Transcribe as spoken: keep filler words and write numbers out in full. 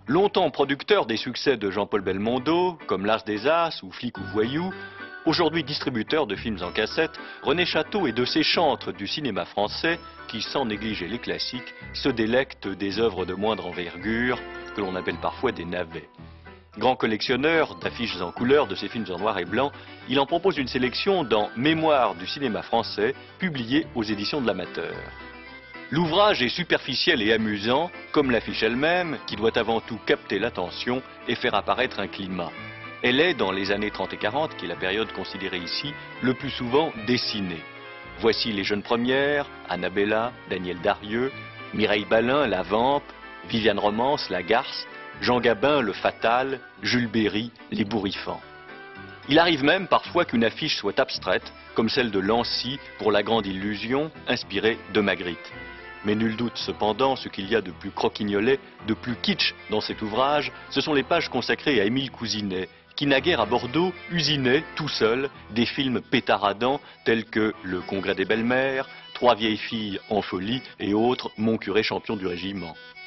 Longtemps producteur des succès de Jean-Paul Belmondo, comme L'As des As ou Flic ou Voyou, aujourd'hui distributeur de films en cassette, René Château est de ces chantres du cinéma français qui, sans négliger les classiques, se délectent des œuvres de moindre envergure, que l'on appelle parfois des navets. Grand collectionneur d'affiches en couleur de ses films en noir et blanc, il en propose une sélection dans Mémoire du cinéma français, publié aux éditions de l'Amateur. L'ouvrage est superficiel et amusant, comme l'affiche elle-même, qui doit avant tout capter l'attention et faire apparaître un climat. Elle est, dans les années trente et quarante, qui est la période considérée ici, le plus souvent dessinée. Voici les jeunes premières, Annabella, Daniel Darieux, Mireille Balin, la Vampe, Viviane Romance, la Garce, Jean Gabin, le Fatal, Jules Berry, les Bourrifants. Il arrive même parfois qu'une affiche soit abstraite, comme celle de Lancy pour La Grande Illusion, inspirée de Magritte. Mais nul doute cependant, ce qu'il y a de plus croquignolet, de plus kitsch dans cet ouvrage, ce sont les pages consacrées à Émile Cousinet, qui naguère à Bordeaux usinait, tout seul, des films pétaradants tels que Le Congrès des belles-mères, Trois vieilles filles en folie et autres, Mon curé champion du régiment.